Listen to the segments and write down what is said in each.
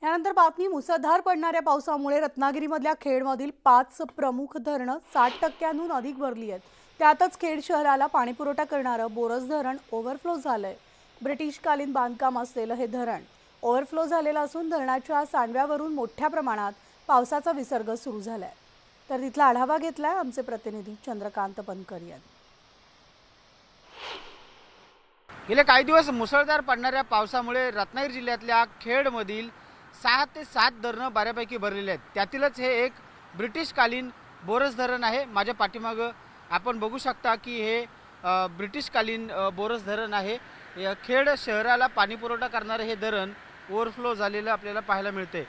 यानंतर बातमी मुसळधार पडणाऱ्या पावसामुळे रत्नागिरीमधल्या खेडमधील 5 प्रमुख धरणं 60% अधिक भरली आहेत। त्यातच खेड शहराला पाणीपुरवठा करणारं बोरज धरण ओव्हरफ्लो झालंय। ब्रिटिशकालीन बांधकाम असलेलं हे धरण ओव्हरफ्लो झालेलं असून धरणाच्या सांडव्यावरून मोठ्या प्रमाणात पावसाचा विसर्ग सुरू झालाय। तर तिथला आढावा घेतलाय आमचे प्रतिनिधी चंद्रकांत बनकर यांनी। गेले काही दिवस मुसळधार पडणाऱ्या पावसामुळे रत्नागिरी जिल्ह्यातल्या खेडमधील 6 ते 7 धरणं बऱ्यापैकी भरलेले आहेत। त्यातीलच हे एक ब्रिटिशकालीन बोरज धरण आहे। माझ्या पाठीमागं आपण बघू शकता की हे ब्रिटिशकालीन बोरज धरण आहे। खेड शहराला पाणीपुरवठा करणारे हे धरण ओव्हरफ्लो झालेलं आपल्याला पाहायला मिळते।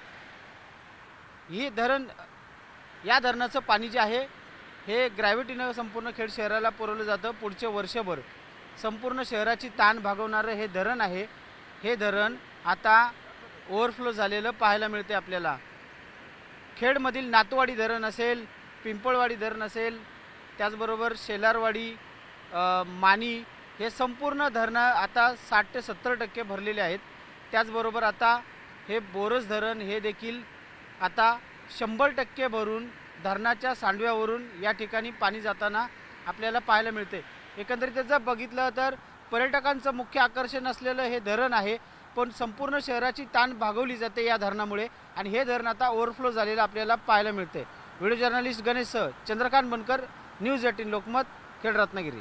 या धरणाचं पाणी जे आहे हे ग्रॅव्हिटीनं संपूर्ण खेड शहराला पुरवलं जातं। पुढचे वर्षभर संपूर्ण शहराची ताण भागवणारं हे धरण आहे। हे धरण आता ओव्हरफ्लो झालेलं पाहायला मिळते आपल्याला। खेडमधील नातवाडी धरण असेल, पिंपळवाडी धरण असेल, त्याचबरोबर शेलारवाडी, मानी हे संपूर्ण धरणं आता 60 ते 70% भरलेले आहेत। त्याचबरोबर आता हे बोरज धरण हे देखील आता 100% भरून धरणाच्या सांडव्यावरून या ठिकाणी पाणी जाताना आपल्याला पाहायला मिळते। एकंदरीत जर बघितलं तर पर्यटकांचं मुख्य आकर्षण असलेलं हे धरण आहे, पण संपूर्ण शहराची ताण भागवली जाते या धरणामुळे आणि हे धरण आता ओव्हरफ्लो झालेलं आपल्याला पाहायला मिळते। Video journalist Ganesh Chandrakant Bankar, news 18 Lokmat, Khed Ratnagiri.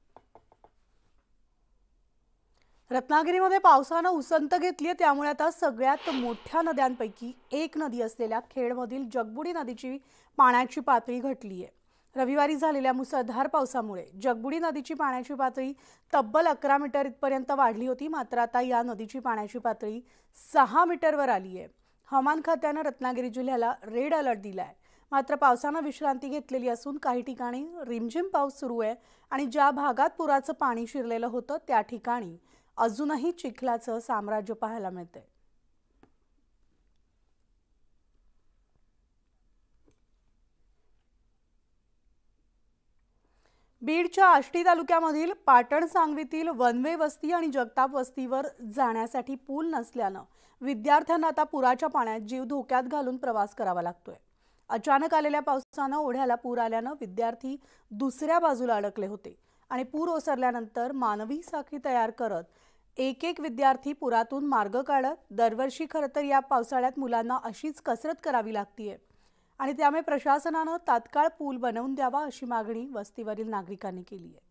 रत्नागिरीमध्ये पावसानं उसंत घेतली आहे, त्यामुळे आता सगळ्यात मोठ्या नद्यांपैकी एक नदी असलेल्या खेडमधील जगबुडी नदीची पाण्याची पातळी घटली आहे। रविवारी झालेल्या मुसळधार पावसामुळे जगबुडी नदीची पाण्याची पातळी तब्बल 11 मीटर इथपर्यंत वाढली होती। मात्र आता या नदीची पाण्याची पातळी 6 मीटरवर आली आहे। हवामान खात्यानं रत्नागिरी जिल्ह्याला रेड अलर्ट दिलाय। मात्र पावसानं विश्रांती घेतलेली असून काही ठिकाणी रिमझिम पाऊस सुरू आहे आणि ज्या भागात पुराचं पाणी शिरलेलं होतं त्या ठिकाणी अजूनही चिखलाचं साम्राज्य पाहायला मिळतंय। बीडच्या आष्टी तालुक्यामधील पाटण सांगवीतील वनवे वस्ती आणि जगताप वस्तीवर जाण्यासाठी पूल नसल्यानं विद्यार्थ्यांना आता पुराच्या पाण्यात जीव धोक्यात घालून प्रवास करावा लागतोय। अचानक आलेल्या पावसानं ओढ्याला पूर आल्यानं विद्यार्थी दुसऱ्या बाजूला अडकले होते आणि पूर ओसरल्यानंतर मानवी साखळी तयार करत एक विद्यार्थी पुरातून मार्ग काढत। दरवर्षी खरं तर या पावसाळ्यात मुलांना अशीच कसरत करावी लागतीये आणि त्यामुळे प्रशासनानं तात्काळ पूल बनवून द्यावा अशी मागणी वस्तीवरील नागरिकांनी केली आहे।